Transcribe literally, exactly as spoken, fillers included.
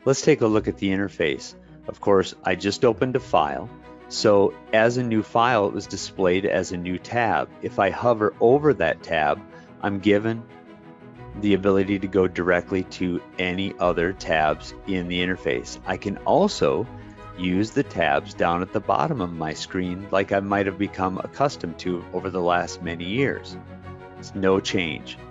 Let's take a look at the interface. Of course, I just opened a file. So as a new file, it was displayed as a new tab. If I hover over that tab, I'm given the ability to go directly to any other tabs in the interface. I can also use the tabs down at the bottom of my screen like I might have become accustomed to over the last many years. It's no change.